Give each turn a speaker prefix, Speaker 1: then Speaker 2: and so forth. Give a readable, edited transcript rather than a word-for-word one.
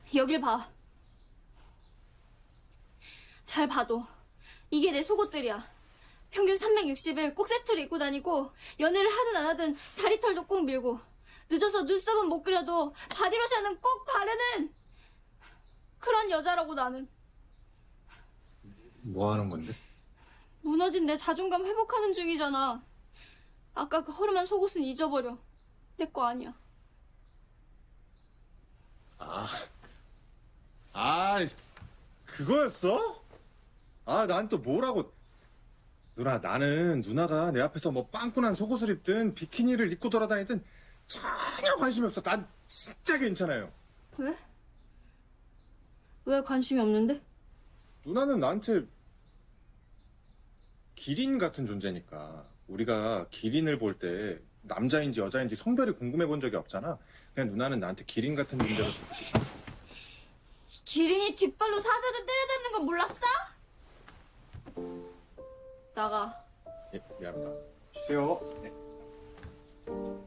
Speaker 1: 여길 봐. 잘 봐도 이게 내 속옷들이야. 평균 360일 꼭 세트를 입고 다니고 연애를 하든 안 하든 다리털도 꼭 밀고 늦어서 눈썹은 못 그려도 바디로션은 꼭 바르는 그런 여자라고 나는.
Speaker 2: 뭐 하는 건데?
Speaker 1: 무너진 내 자존감 회복하는 중이잖아. 아까 그 허름한 속옷은 잊어버려. 내 거 아니야.
Speaker 2: 그거였어? 난 또 뭐라고. 누나, 나는 누나가 내 앞에서 뭐 빵꾸난 속옷을 입든 비키니를 입고 돌아다니든 전혀 관심이 없어. 난 진짜 괜찮아요.
Speaker 1: 왜? 왜 관심이 없는데?
Speaker 2: 누나는 나한테 기린 같은 존재니까. 우리가 기린을 볼 때 남자인지 여자인지 성별이 궁금해 본 적이 없잖아. 그냥 누나는 나한테 기린 같은 존재로서.
Speaker 1: 기린이 뒷발로 사자를 때려잡는 건 몰랐어? 나가.
Speaker 2: 예, 미안합니다. 쉬세요. 네.